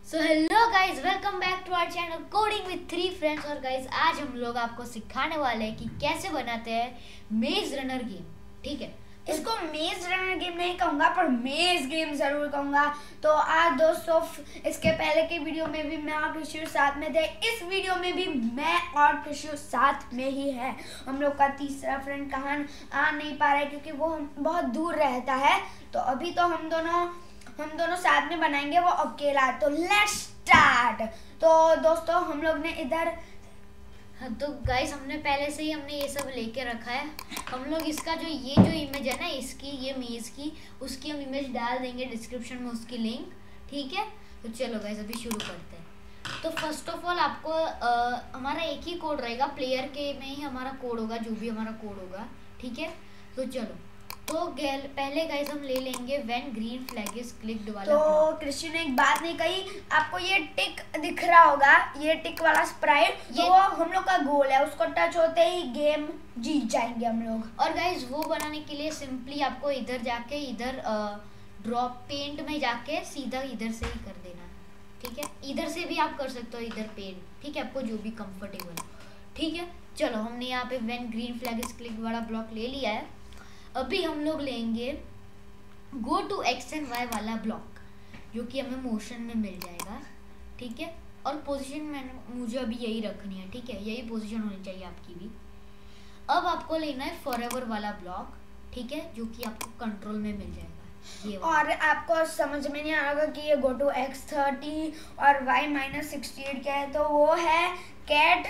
So hello guys, welcome back to our channel coding with 3 friends. और guys आज हम लोग आपको सिखाने वाले हैं कि कैसे बनाते हैं मेज रनर गेम। ठीक है, इसको मेज रनर गेम नहीं कहूँगा पर मेज गेम जरूर कहूँगा। तो आज दोस्तों इसके पहले की वीडियो में भी मैं और कृषि साथ में थे, इस वीडियो में भी मैं और कृषि साथ में ही है। हम लोग का तीसरा फ्रेंड कहाँ आ नहीं पा रहा है क्योंकि वो बहुत दूर रहता है। तो अभी तो हम दोनों साथ में बनाएंगे, वो अकेला। तो लेट्स स्टार्ट। तो दोस्तों हम लोग ने इधर तो गाइस हमने पहले से ही ये सब लेके रखा है। हम लोग इसका जो इमेज है ना, इसकी ये मेज की, उसकी हम इमेज डाल देंगे डिस्क्रिप्शन में, उसकी लिंक। ठीक है, तो चलो गाइस अभी शुरू करते हैं। तो फर्स्ट ऑफ ऑल आपको हमारा एक ही कोड रहेगा, प्लेयर के में ही हमारा कोड होगा, जो भी हमारा कोड होगा। ठीक है, तो चलो। तो पहले गाइस हम ले लेंगे when green flag is clicked वाला। तो कृषि ने एक बात नहीं कही, आपको ये टिक दिख रहा होगा, ये टिक वाला स्प्राइट, ये वो हम लोग का गोल है। उसको टच होते ही गेम जीत जाएंगे हम लोग। और गाइस वो बनाने के लिए सिंपली आपको इधर जाके, इधर ड्रॉप पेंट में जाके सीधा इधर से ही कर देना। ठीक है, इधर से भी आप कर सकते हो, इधर पेंट। ठीक है, आपको जो भी कंफर्टेबल हो। ठीक है, चलो हमने यहाँ पे when green flag is clicked वाला ब्लॉक ले लिया है। अभी हम लोग लेंगे go to X and Y वाला ब्लॉक, जो कि हमें मोशन में मिल जाएगा। ठीक है, और पोजीशन में मुझे अभी यही रखनी है। ठीक है, यही पोजीशन होनी चाहिए आपकी भी। अब आपको लेना है फॉरएवर वाला ब्लॉक। ठीक है, जो कि आपको कंट्रोल में मिल जाएगा ये। और आपको समझ में नहीं आएगा कि ये गो टू x30 और y-68 क्या है, तो वो है कैट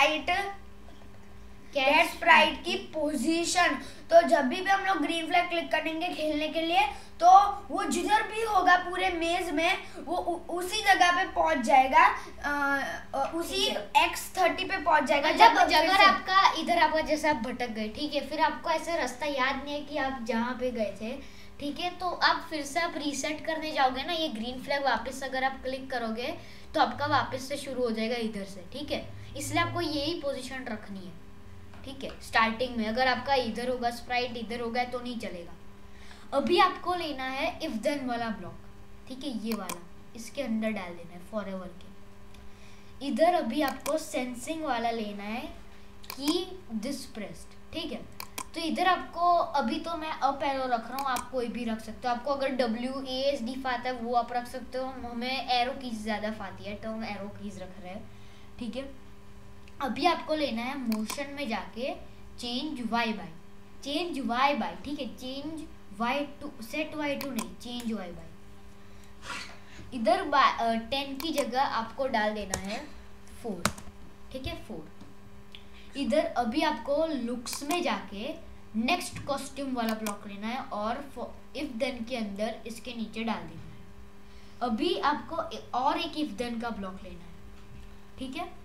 स्प्राइट की पोजीशन। तो जब भी हम लोग ग्रीन फ्लैग क्लिक करेंगे खेलने के लिए, तो वो जिधर भी होगा पूरे मेज में, वो उसी जगह पे पहुंच जाएगा, उसी x30 पे पहुंच जाएगा। जब अगर आपका जैसे आप भटक गए, ठीक है, फिर आपको ऐसे रास्ता याद नहीं है कि आप जहाँ पे गए थे। ठीक है, तो आप फिर से आप रीसेट करने जाओगे ना, ये ग्रीन फ्लैग वापस अगर आप क्लिक करोगे तो आपका वापस से शुरू हो जाएगा इधर से। ठीक है, इसलिए आपको यही पोजीशन रखनी है। ठीक है, स्टार्टिंग में अगर आपका इधर होगा स्प्राइट, इधर होगा तो नहीं चलेगा। अभी आपको लेना है इफ देन वाला ब्लॉक। ठीक है, ये वाला इसके अंदर डाल देना है फॉरएवर के। इधर अभी आपको सेंसिंग वाला लेना है की दिस प्रेस्ड। ठीक है, तो इधर आपको अभी तो मैं अप एरो रख रहा हूँ, आप कोई भी रख सकते हो। आपको अगर WASD फाता है वो आप रख सकते हो, हमें एरो कीज ज़्यादा फाती है तो हम एरो कीज रख रहे हैं। ठीक है, अभी आपको लेना है मोशन में जाके चेंज y बाय। ठीक है, change y to set y to नहीं, चेंज y बाय। इधर 10 की जगह आपको डाल देना है 4। ठीक है, 4। इधर अभी आपको लुक्स में जाके नेक्स्ट कॉस्ट्यूम वाला ब्लॉक लेना है और इफ देन के अंदर इसके नीचे डाल देना है। अभी आपको और एक इफ देन का ब्लॉक लेना है। ठीक है,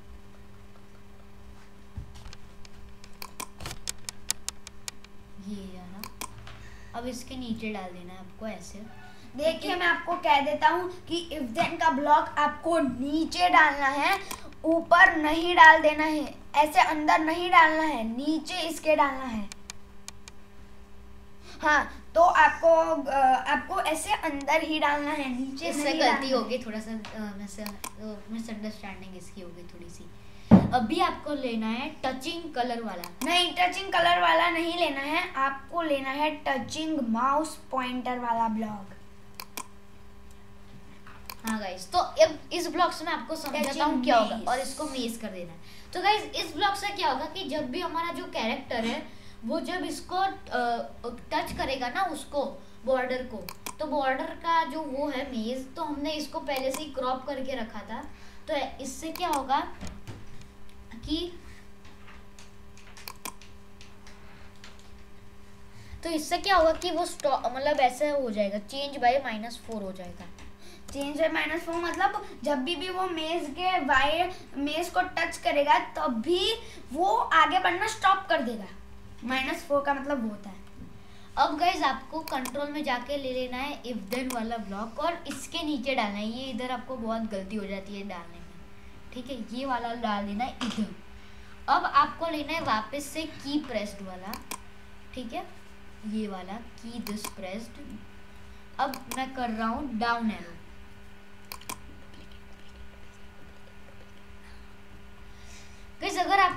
ये रहा। अब इसके नीचे डाल देना है आपको ऐसे। देखिए मैं आपको कह देता हूँ कि इफ देन का ब्लॉक आपको नीचे डालना है, ऊपर नहीं डाल देना है, ऐसे अंदर नहीं डालना है, नीचे इसके डालना है। हाँ, तो आपको ऐसे अंदर ही डालना है, नीचे इससे गलती होगी, थोड़ा सा मिसअंडरस्टैंडिंग इसकी होगी थोड़ी सी। अभी आपको लेना है टचिंग कलर वाला। नहीं, टचिंग कलर वाला नहीं लेना है, आपको लेना है टचिंग माउस पॉइंटर वाला ब्लॉक। हाँ गाइस, तो अब इस ब्लॉक से मैं आपको समझाता हूँ क्या होगा, और इसको मेज कर देना है। तो गाइस इस ब्लॉक से क्या होगा कि जब भी हमारा जो कैरेक्टर है वो जब इसको टच करेगा ना, उसको बॉर्डर को, तो बॉर्डर का जो वो है मेज, तो हमने इसको पहले से ही क्रॉप करके रखा था। तो इससे क्या होगा कि वो मतलब ऐसे हो जाएगा, चेंज बाय -4 हो जाएगा। चेंज बाय -4 मतलब जब भी वो मेज को टच करेगा तब भी वो आगे बढ़ना स्टॉप कर देगा। -4 का मतलब वो होता है। अब गाइज आपको कंट्रोल में जाके ले लेना है इफ देन वाला ब्लॉक और इसके नीचे डालना है। ये इधर आपको बहुत गलती हो जाती है डालने में। ठीक है, ये वाला डाल देना है इधर। अब आपको लेना है वापस से की प्रेस्ड वाला। ठीक है, ये वाला की दिस प्रेस्ड। अब मैं कर रहा हूँ डाउन एरो।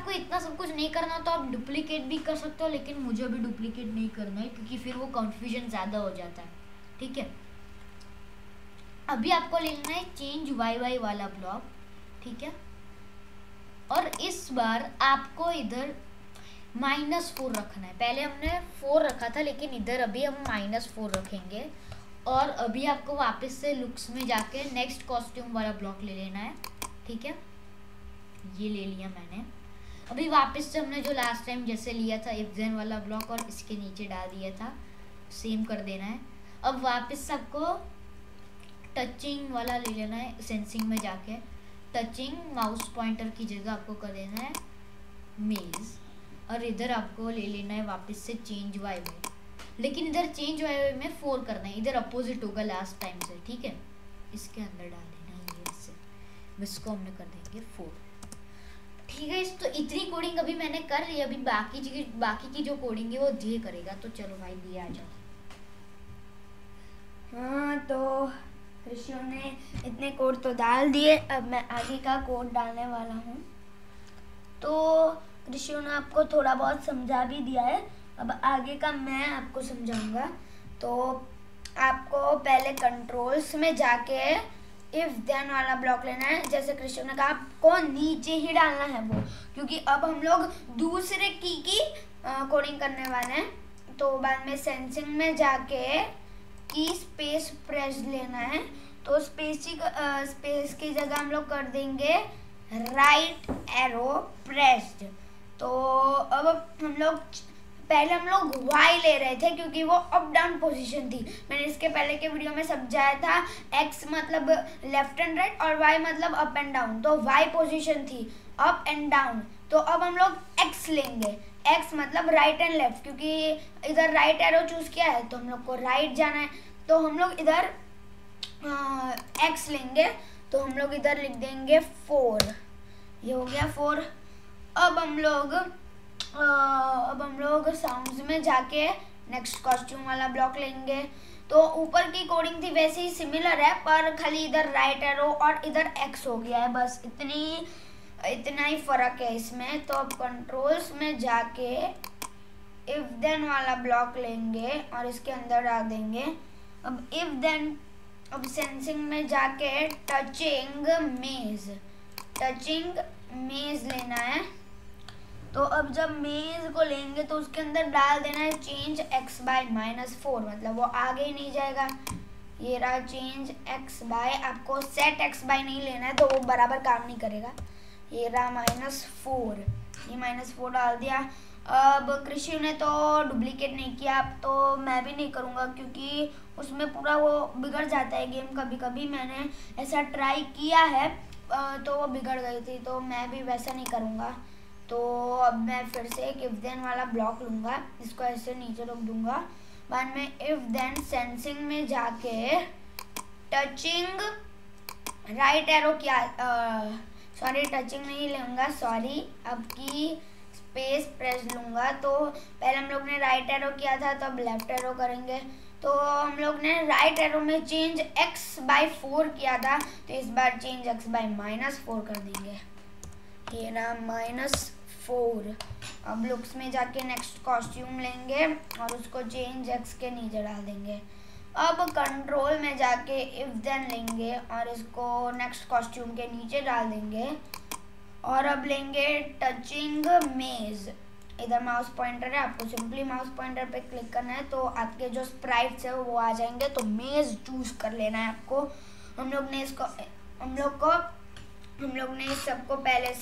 आपको इतना सब कुछ नहीं करना तो आप डुप्लीकेट भी कर सकते हो, लेकिन मुझे अभी डुप्लीकेट नहीं करना है क्योंकि फिर वो कंफ्यूजन ज़्यादा हो जाता है। ठीक है, अभी आपको लेना है चेंज वाई वाला ब्लॉक। ठीक है, और इस बार आपको इधर -4 रखना है। पहले हमने 4 रखा था, लेकिन इधर अभी हम -4 रखेंगे। और अभी आपको वापस से लुक्स में जाके नेक्स्ट कॉस्ट्यूम वाला ब्लॉक ले लेना है। ठीक है, ये ले लिया मैंने। अभी वापस से हमने जो लास्ट टाइम जैसे लिया था इफ देन वाला ब्लॉक और इसके नीचे डाल दिया था, सेम कर देना है। अब वापस सबको टचिंग वाला ले लेना है, सेंसिंग में जाके टचिंग माउस पॉइंटर की जगह आपको कर देना है मेज, और इधर आपको ले लेना है वापस से चेंज वाई में, लेकिन इधर चेंज वाई में 4 करना है, इधर अपोजिट होगा लास्ट टाइम से। ठीक है, इसके अंदर डाल देना है ये इससे, इसको हमने कर देंगे 4। ठीक है, तो इतनी कोडिंग अभी मैंने कर ली। अभी बाकी की जो कोडिंग है वो दिए करेगा। तो चलो भाई दिए आ जाओ। हाँ, तो ऋषि ने इतने कोड तो डाल दिए, अब मैं आगे का कोड डालने वाला हूँ। तो ऋषि ने आपको थोड़ा बहुत समझा भी दिया है, अब आगे का मैं आपको समझाऊंगा। तो आपको पहले कंट्रोल्स में जाके इफ देन वाला ब्लॉक लेना है। जैसे कृष्ण ने कहा आपको नीचे ही डालना है वो, क्योंकि अब हम लोग दूसरे की कोडिंग करने वाले हैं। तो बाद में सेंसिंग में जाके की स्पेस प्रेस लेना है। तो स्पेस की जगह हम लोग कर देंगे राइट एरो प्रेस्ड। तो अब पहले हम लोग y ले रहे थे क्योंकि वो अप डाउन पोजीशन थी। मैंने इसके पहले के वीडियो में समझाया था, x मतलब लेफ्ट एंड राइट और y मतलब अप एंड डाउन। तो y पोजीशन थी अप एंड डाउन। तो अब हम लोग x लेंगे, x मतलब राइट एंड लेफ्ट, क्योंकि इधर राइट एरो चूज किया है तो हम लोग को राइट जाना है। तो हम लोग इधर x लेंगे, तो हम लोग इधर लिख देंगे 4। ये हो गया 4। अब हम लोग साउंड्स में जाके नेक्स्ट कॉस्ट्यूम वाला ब्लॉक लेंगे। तो ऊपर की कोडिंग थी वैसे ही सिमिलर है, पर खाली इधर राइट एरो और इधर एक्स हो गया है, बस इतना ही फर्क है इसमें। तो अब कंट्रोल्स में जाके इफ देन वाला ब्लॉक लेंगे और इसके अंदर डाल देंगे। अब इफ देन, अब सेंसिंग में जाके टचिंग मेज लेना है। तो अब जब मेज को लेंगे तो उसके अंदर डाल देना है चेंज x बाय -4, मतलब वो आगे ही नहीं जाएगा। ये रहा चेंज x बाय, आपको सेट x बाय नहीं लेना है तो वो बराबर काम नहीं करेगा। ये रहा -4, ये -4 डाल दिया। अब कृषि ने तो डुप्लीकेट नहीं किया, अब तो मैं भी नहीं करूँगा क्योंकि उसमें पूरा वो बिगड़ जाता है गेम। कभी कभी मैंने ऐसा ट्राई किया है तो वो बिगड़ गई थी, तो मैं भी वैसा नहीं करूँगा। तो अब मैं फिर से एक इफ देन वाला ब्लॉक लूँगा, इसको ऐसे नीचे रख दूँगा। बाद में इफ देन सेंसिंग में जाके टचिंग राइट एरो किया, सॉरी टचिंग नहीं लूँगा, सॉरी, अब की स्पेस प्रेस लूँगा। तो पहले हम लोग ने राइट एरो किया था, तो अब लेफ्ट एरो करेंगे। तो हम लोग ने राइट एरो में चेंज x बाय 4 किया था, तो इस बार चेंज x बाय -4 कर देंगे। ये रहा -4। अब लुक्स में जाके नेक्स्ट कॉस्ट्यूम लेंगे और उसको चेंज x के नीचे डाल देंगे। अब कंट्रोल में जाके इफ देन लेंगे और इसको नेक्स्ट कॉस्ट्यूम के नीचे डाल देंगे। और अब लेंगे टचिंग मेज, इधर माउस पॉइंटर है, आपको सिंपली माउस पॉइंटर पे क्लिक करना है तो आपके जो स्प्राइट्स है वो आ जाएंगे। तो मेज चूज कर लेना है आपको। हम लोग ने सबको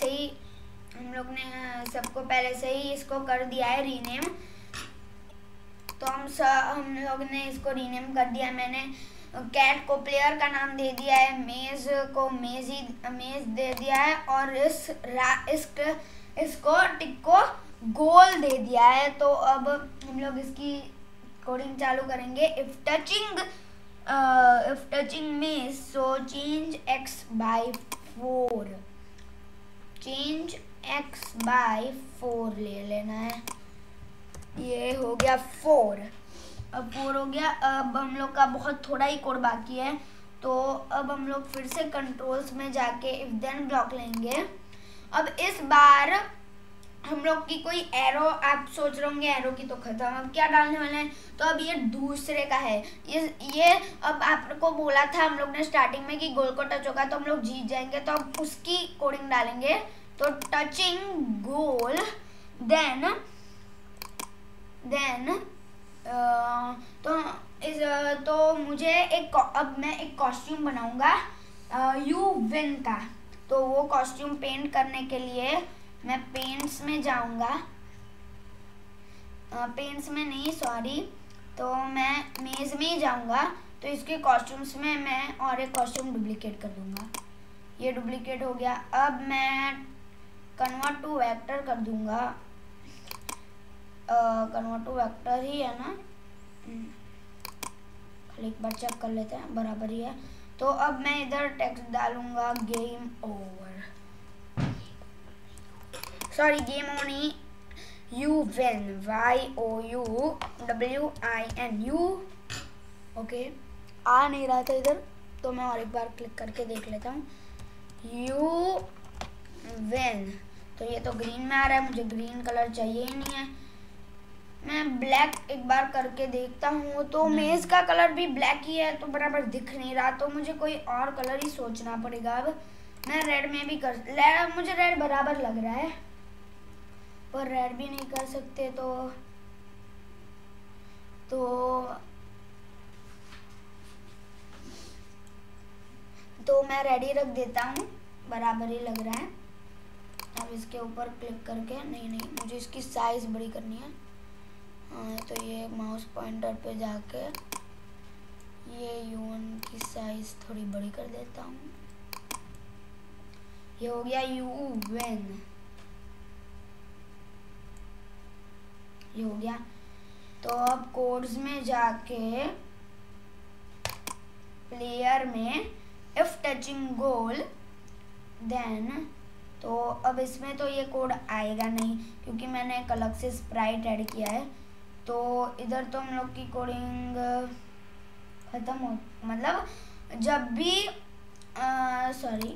पहले से ही इसको कर दिया है रीनेम। तो हम लोग ने इसको रीनेम कर दिया। मैंने कैट को प्लेयर का नाम दे दिया है, मेज को मेज दे दिया है, और इसको टिक को गोल दे दिया है। तो अब हम लोग इसकी कोडिंग चालू करेंगे। If touching maze, so change x by 4, change x by 4 ले लेना है। ये हो गया 4। अब 4 हो गया। अब हम लोग का बहुत थोड़ा ही कोड बाकी है। तो अब हम लोग फिर से कंट्रोल्स में जाके इफ देन ब्लॉक लेंगे। अब इस बार हम लोग की कोई एरो, आप सोच रहे होंगे एरो की तो खत्म, अब क्या डालने वाले हैं। तो अब ये दूसरे का है, ये अब आपको बोला था हम लोग ने स्टार्टिंग में कि गोल को टच होगा तो हम लोग जीत जाएंगे, तो अब उसकी कोडिंग डालेंगे। तो टचिंग गोल देन तो मुझे अब मैं एक कॉस्ट्यूम बनाऊंगा यू विन का। तो वो कॉस्ट्यूम पेंट करने के लिए मैं पेंट्स में जाऊंगा, पेंट्स में नहीं सॉरी, तो मैं मेज में ही जाऊंगा। तो इसके कॉस्ट्यूम्स में मैं और एक कॉस्ट्यूम डुप्लीकेट कर दूंगा। ये डुप्लीकेट हो गया। अब मैं कन्वर्ट टू वेक्टर कर दूंगा, कन्वर्ट टू वेक्टर ही है ना, एक बार चेक कर लेते हैं, बराबर ही है। तो अब मैं इधर टेक्स्ट डालूंगा game over, sorry game on ही, यू विन YOUWINU। ओके, आ नहीं रहा था इधर, तो मैं और एक बार क्लिक करके देख लेता हूँ, यू विन। तो ये तो ग्रीन में आ रहा है, मुझे ग्रीन कलर चाहिए ही नहीं है। मैं ब्लैक एक बार करके देखता हूँ, तो मेज का कलर भी ब्लैक ही है, तो बराबर दिख नहीं रहा, तो मुझे कोई और कलर ही सोचना पड़ेगा। अब मैं रेड में भी मुझे रेड बराबर लग रहा है, पर रेड भी नहीं कर सकते, तो मैं रेडी रख देता हूँ, बराबर ही लग रहा है। अब इसके ऊपर क्लिक करके नहीं, मुझे इसकी साइज बड़ी करनी है। हाँ, तो ये माउस पॉइंटर पे जाके ये U1 की साइज थोड़ी बड़ी कर देता हूँ। ये हो गया यू विन, ये हो गया। तो अब कोड्स में जाके प्लेयर में इफ टचिंग गोल देन, तो अब इसमें तो ये कोड आएगा नहीं क्योंकि मैंने एक अलग से स्प्राइट ऐड किया है। तो इधर तो हम लोग की कोडिंग खत्म हो, मतलब जब भी सॉरी,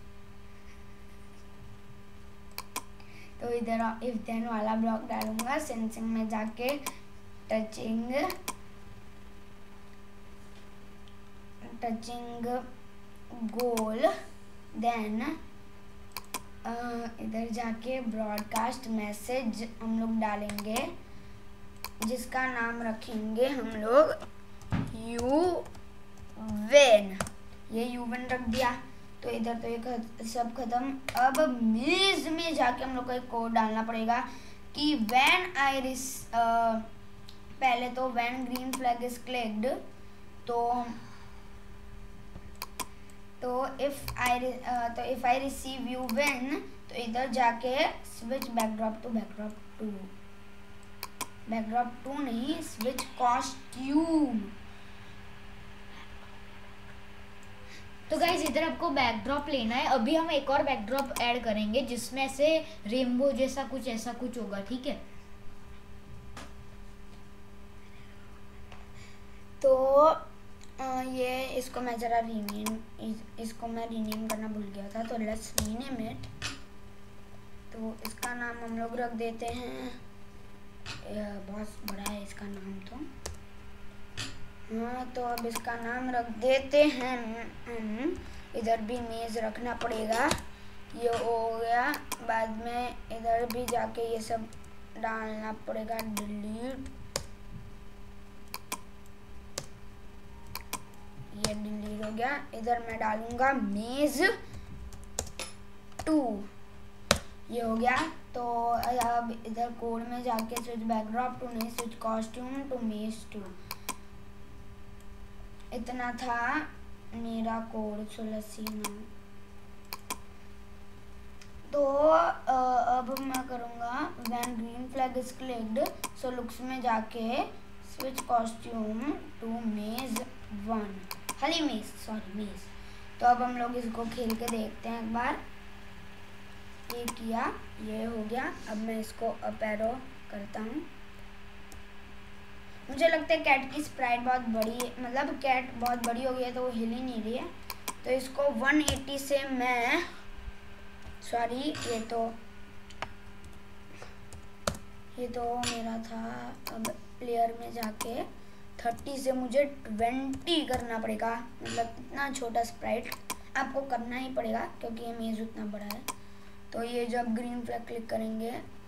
तो इधर इफ देन वाला ब्लॉक डालूंगा। सेंसिंग में जाके टचिंग गोल देन इधर जाके ब्रॉडकास्ट मैसेज हम लोग डालेंगे, जिसका नाम रखेंगे हम लोग यू विन। ये यू विन रख दिया। तो इधर तो ये सब खत्म। अब मेज में जाके हम लोग को एक कोड डालना पड़ेगा कि व्हेन आई पहले तो when green flag is clicked, तो if I receive you win, तो इधर जाके स्विच बैकड्रॉप टू नहीं, स्विच कॉस्ट्यूम। तो गाइज इधर आपको बैकड्रॉप लेना है। अभी हम एक और बैकड्रॉप ऐड करेंगे जिसमें से रेनबो जैसा कुछ ऐसा कुछ होगा, ठीक है। तो ये इसको मैं जरा इसको मैं रीनेम करना भूल गया था, तो लेट्स रीनेम इट। तो इसका नाम हम लोग रख देते हैं, बहुत बड़ा है इसका नाम तो, हाँ। तो अब इसका नाम रख देते हैं, इधर भी मेज रखना पड़ेगा। ये हो गया। बाद में इधर भी जाके ये सब डालना पड़ेगा, डिलीट, ये डिलीट हो गया। इधर मैं डालूंगा मेज 2, ये हो गया। तो अब इधर कोड में जाके स्विच बैकड्रॉप टू नहीं, स्विच कॉस्ट्यूम टू मेज 2, इतना था मेरा कोड। तो अब मैं करूँगा when green flag is clicked, so looks में जाके स्विच कॉस्ट्यूम टू मेज 1, खाली मेज। तो अब हम लोग इसको खेल के देखते हैं एक बार। ये किया, ये हो गया। अब मैं इसको अप एरो करता हूँ। मुझे लगता है कैट की स्प्राइट बहुत बड़ी, मतलब कैट बहुत बड़ी हो गई है तो वो हिल ही नहीं रही है। तो इसको 180 से मैं, सॉरी ये तो ये तो मेरा था। अब प्लेयर में जाके 30 से मुझे 20 करना पड़ेगा, मतलब इतना छोटा स्प्राइट आपको करना ही पड़ेगा क्योंकि ये मेज उतना बड़ा है। तो ये जब ग्रीन फ्लैग क्लिक करेंगे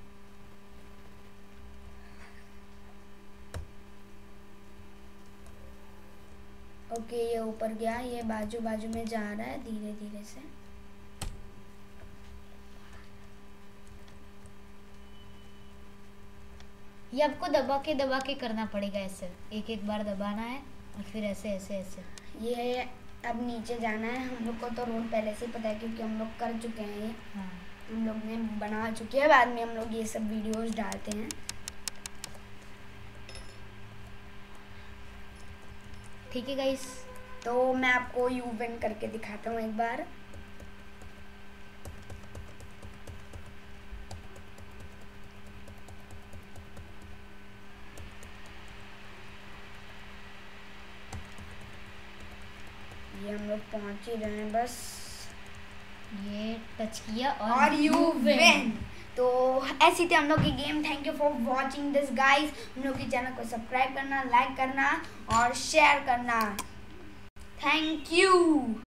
ओके, ये ऊपर गया, ये बाजू बाजू में जा रहा है धीरे धीरे से। ये आपको दबा के करना पड़ेगा, ऐसे एक एक बार दबाना है और फिर ऐसे ऐसे ऐसे। ये अब नीचे जाना है। हम लोग को तो रोड पहले से ही पता है क्योंकि हम लोग कर चुके हैं ये। हाँ, हम लोग ने बना चुके हैं, बाद में हम लोग ये सब वीडियोस डालते हैं। ठीक है गाइस, तो मैं आपको यू बेंड करके दिखाता हूँ एक बार। ये हम लोग पहुंच ही रहे हैं, बस ये टच किया और यू विन। तो ऐसी थी हम लोग की game. Thank you for watching this guys. हम लोग की चैनल को सब्सक्राइब करना, लाइक करना और शेयर करना। Thank you.